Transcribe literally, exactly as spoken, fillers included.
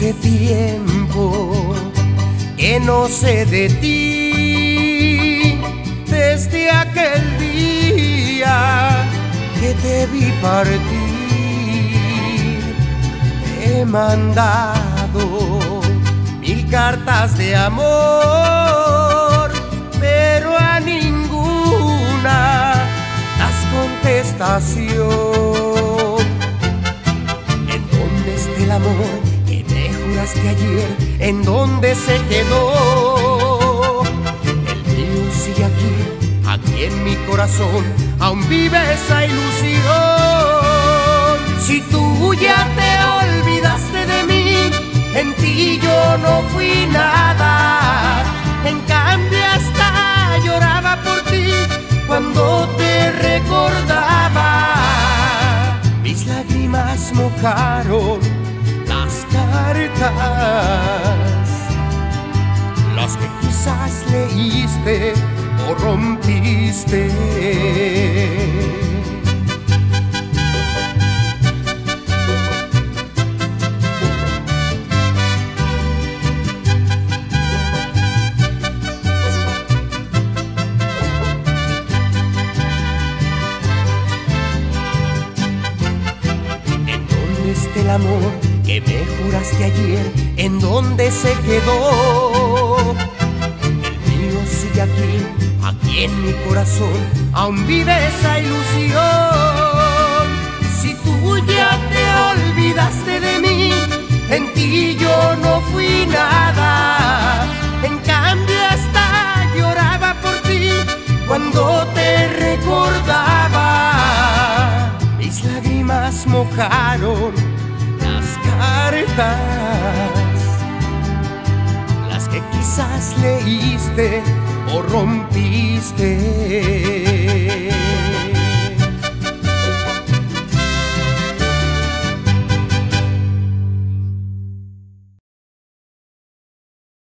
Hace tiempo que no sé de ti, desde aquel día que te vi partir. Te he mandado mil cartas de amor, pero a ninguna das contestación. ¿En dónde está el amor que me juraste ayer? ¿En dónde se quedó? El mío sigue aquí, aquí en mi corazón, aún vive esa ilusión. Si tú ya te olvidaste de mí, en ti yo no fui nada. En cambio hasta lloraba por ti cuando te recordaba. Mis lágrimas mojaron las cartas, las que quizás leíste o rompiste. El amor que me juraste ayer, ¿en dónde se quedó? El mío sigue aquí, aquí en mi corazón, aún vive esa ilusión. Si tú ya te olvidaste de mí, en ti yo no fui nada. En cambio hasta lloraba por ti cuando te recordaba. Mis lágrimas mojaron cartas, las que quizás leíste o rompiste.